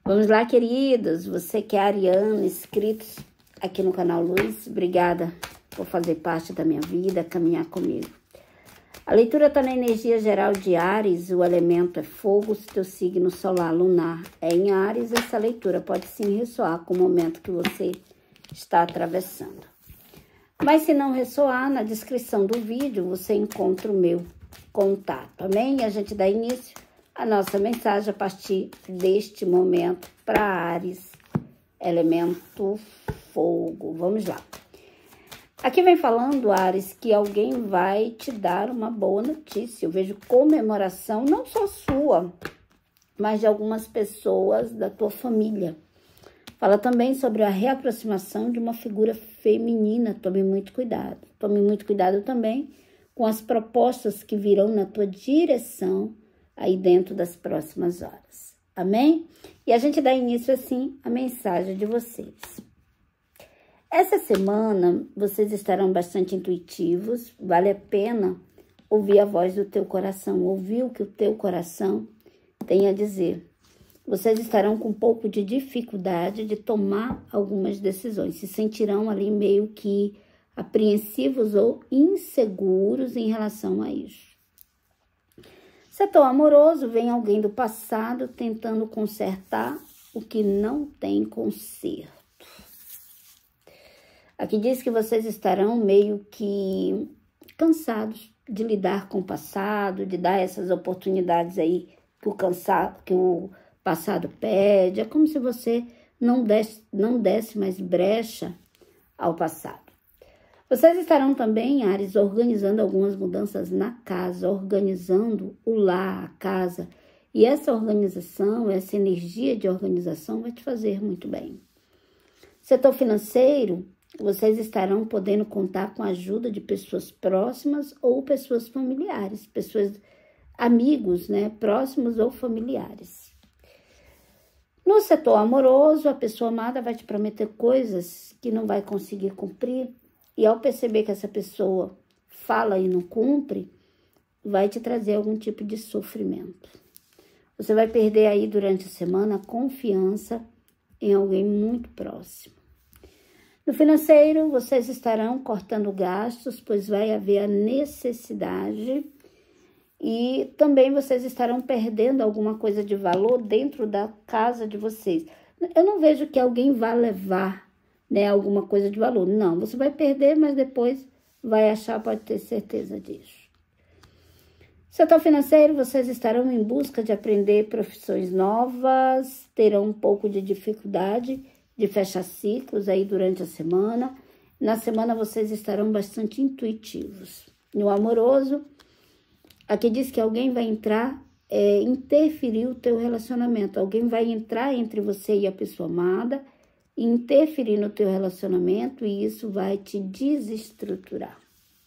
Vamos lá, queridos. Você que é ariano, inscritos aqui no canal Luz, obrigada por fazer parte da minha vida, caminhar comigo. A leitura está na energia geral de Áries, o elemento é fogo, se teu signo solar lunar é em Áries, essa leitura pode sim ressoar com o momento que você está atravessando. Mas se não ressoar, na descrição do vídeo você encontra o meu contato, amém? E a gente dá início à nossa mensagem a partir deste momento para Áries, elemento fogo. Vamos lá. Aqui vem falando, Áries, que alguém vai te dar uma boa notícia. Eu vejo comemoração, não só sua, mas de algumas pessoas da tua família. Fala também sobre a reaproximação de uma figura feminina. Tome muito cuidado. Tome muito cuidado também com as propostas que virão na tua direção aí dentro das próximas horas. Amém? E a gente dá início assim à mensagem de vocês. Essa semana, vocês estarão bastante intuitivos, vale a pena ouvir a voz do teu coração, ouvir o que o teu coração tem a dizer. Vocês estarão com um pouco de dificuldade de tomar algumas decisões, se sentirão ali meio que apreensivos ou inseguros em relação a isso. Setor amoroso, vem alguém do passado tentando consertar o que não tem conserto. Aqui diz que vocês estarão meio que cansados de lidar com o passado, de dar essas oportunidades aí que o passado pede. É como se você não desse mais brecha ao passado. Vocês estarão também, Áries, organizando algumas mudanças na casa, organizando o lar, a casa. E essa organização, essa energia de organização vai te fazer muito bem. Setor financeiro, vocês estarão podendo contar com a ajuda de pessoas próximas ou pessoas familiares, amigos, né, próximos ou familiares. No setor amoroso, a pessoa amada vai te prometer coisas que não vai conseguir cumprir e ao perceber que essa pessoa fala e não cumpre, vai te trazer algum tipo de sofrimento. Você vai perder aí durante a semana a confiança em alguém muito próximo. No financeiro, vocês estarão cortando gastos, pois vai haver a necessidade e também vocês estarão perdendo alguma coisa de valor dentro da casa de vocês. Eu não vejo que alguém vá levar, né, alguma coisa de valor. Não, você vai perder, mas depois vai achar, pode ter certeza disso. Setor financeiro, vocês estarão em busca de aprender profissões novas, terão um pouco de dificuldade de fechar ciclos aí durante a semana. Na semana vocês estarão bastante intuitivos. No amoroso, aqui diz que alguém vai entrar, interferir o teu relacionamento. Alguém vai entrar entre você e a pessoa amada, interferir no teu relacionamento e isso vai te desestruturar.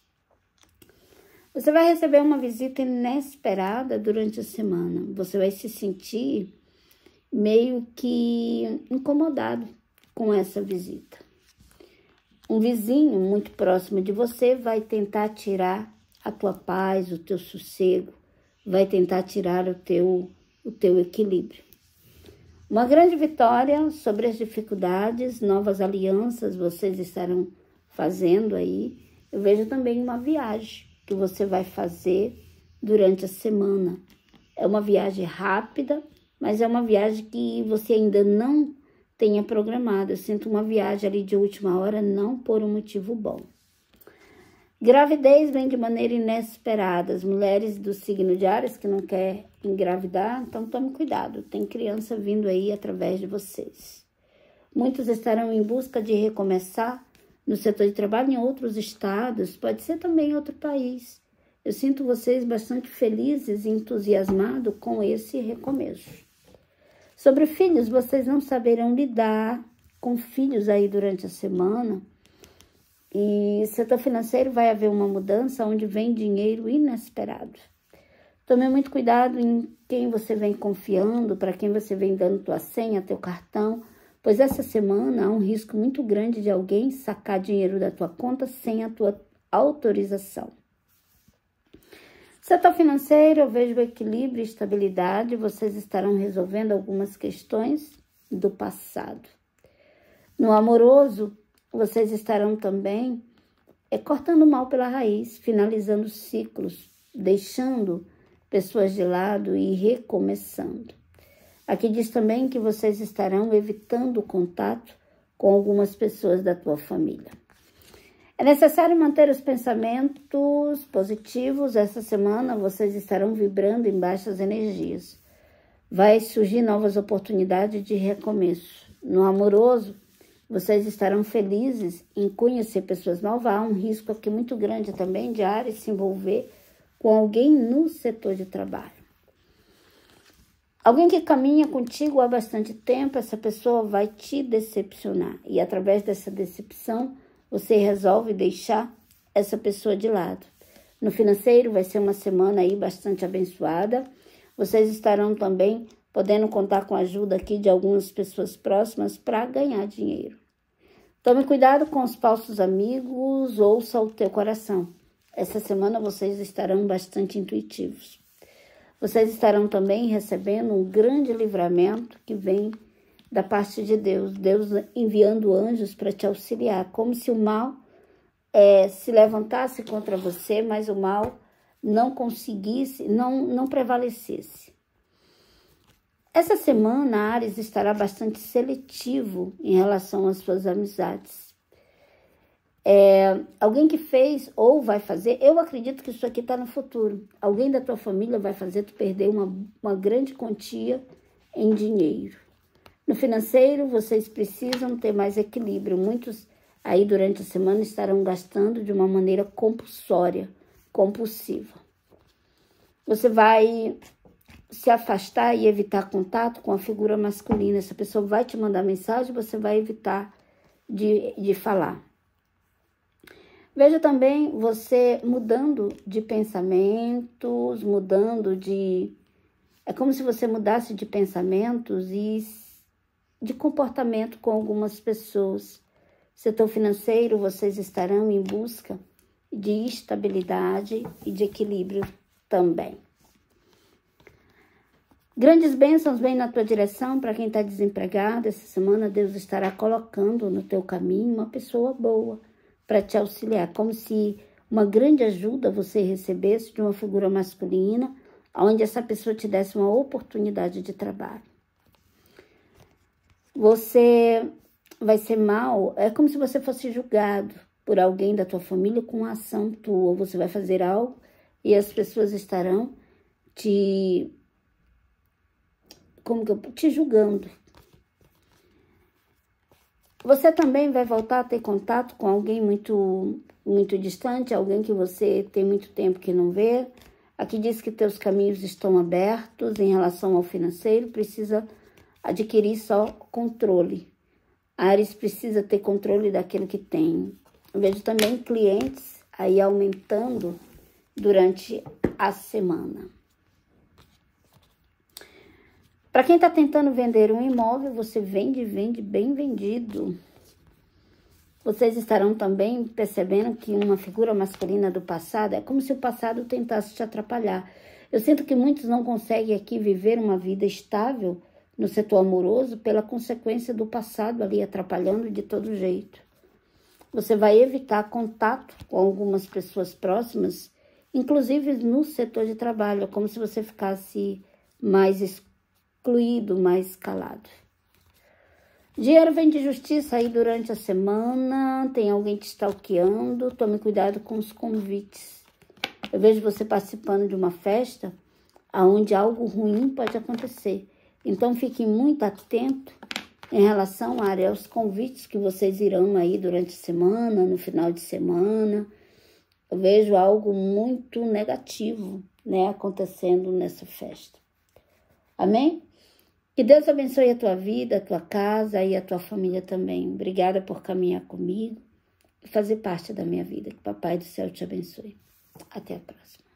Você vai receber uma visita inesperada durante a semana. Você vai se sentir meio que incomodado com essa visita. Um vizinho muito próximo de você vai tentar tirar a tua paz, o teu sossego, vai tentar tirar o teu equilíbrio. Uma grande vitória sobre as dificuldades, novas alianças vocês estarão fazendo aí. Eu vejo também uma viagem que você vai fazer durante a semana. É uma viagem rápida, mas é uma viagem que você ainda não tenha programado. Eu sinto uma viagem ali de última hora, não por um motivo bom. Gravidez vem de maneira inesperada. As mulheres do signo de Áries que não quer engravidar, então tome cuidado. Tem criança vindo aí através de vocês. Muitos estarão em busca de recomeçar no setor de trabalho em outros estados, pode ser também em outro país. Eu sinto vocês bastante felizes e entusiasmados com esse recomeço. Sobre filhos, vocês não saberão lidar com filhos aí durante a semana. E setor financeiro vai haver uma mudança onde vem dinheiro inesperado. Tome muito cuidado em quem você vem confiando, para quem você vem dando tua senha, teu cartão, pois essa semana há um risco muito grande de alguém sacar dinheiro da tua conta sem a tua autorização. Setor financeiro, eu vejo equilíbrio e estabilidade, vocês estarão resolvendo algumas questões do passado. No amoroso, vocês estarão também cortando o mal pela raiz, finalizando ciclos, deixando pessoas de lado e recomeçando. Aqui diz também que vocês estarão evitando o contato com algumas pessoas da tua família. É necessário manter os pensamentos positivos. Essa semana vocês estarão vibrando em baixas energias. Vai surgir novas oportunidades de recomeço. No amoroso, vocês estarão felizes em conhecer pessoas novas. Há um risco aqui muito grande também de Áries se envolver com alguém no setor de trabalho. Alguém que caminha contigo há bastante tempo, essa pessoa vai te decepcionar. E através dessa decepção, você resolve deixar essa pessoa de lado. No financeiro, vai ser uma semana aí bastante abençoada. Vocês estarão também podendo contar com a ajuda aqui de algumas pessoas próximas para ganhar dinheiro. Tome cuidado com os falsos amigos, ouça o teu coração. Essa semana vocês estarão bastante intuitivos. Vocês estarão também recebendo um grande livramento que vem da parte de Deus. Deus enviando anjos para te auxiliar, como se o mal se levantasse contra você, mas o mal não conseguisse, não prevalecesse. Essa semana, Áries estará bastante seletivo em relação às suas amizades. Alguém que fez ou vai fazer, eu acredito que isso aqui está no futuro. Alguém da tua família vai fazer tu perder uma grande quantia em dinheiro. No financeiro, vocês precisam ter mais equilíbrio. Muitos aí durante a semana estarão gastando de uma maneira compulsória, compulsiva. Você vai se afastar e evitar contato com a figura masculina. Essa pessoa vai te mandar mensagem, você vai evitar de falar. Veja também você mudando de pensamentos, é como se você mudasse de pensamentos e de comportamento com algumas pessoas. Setor financeiro, vocês estarão em busca de estabilidade e de equilíbrio também. Grandes bênçãos vêm na tua direção para quem está desempregado. Essa semana Deus estará colocando no teu caminho uma pessoa boa para te auxiliar, como se uma grande ajuda você recebesse de uma figura masculina, onde essa pessoa te desse uma oportunidade de trabalho. Você vai ser mal, é como se você fosse julgado por alguém da tua família com uma ação tua. Você vai fazer algo e as pessoas estarão te julgando. Você também vai voltar a ter contato com alguém muito distante, alguém que você tem muito tempo que não vê. Aqui diz que teus caminhos estão abertos em relação ao financeiro, precisa adquirir só controle. Áries precisa ter controle daquilo que tem. Eu vejo também clientes aí aumentando durante a semana. Para quem está tentando vender um imóvel, você vende bem vendido. Vocês estarão também percebendo que uma figura masculina do passado, é como se o passado tentasse te atrapalhar. Eu sinto que muitos não conseguem aqui viver uma vida estável no setor amoroso pela consequência do passado ali atrapalhando de todo jeito. Você vai evitar contato com algumas pessoas próximas, inclusive no setor de trabalho, é como se você ficasse mais excluído, mais calado. Dinheiro vem de justiça aí durante a semana, tem alguém te stalkeando, tome cuidado com os convites. Eu vejo você participando de uma festa onde algo ruim pode acontecer. Então fique muito atento em relação aos convites que vocês irão aí durante a semana, no final de semana. Eu vejo algo muito negativo, acontecendo nessa festa. Amém? Que Deus abençoe a tua vida, a tua casa e a tua família também. Obrigada por caminhar comigo e fazer parte da minha vida. Que Papai do Céu te abençoe. Até a próxima.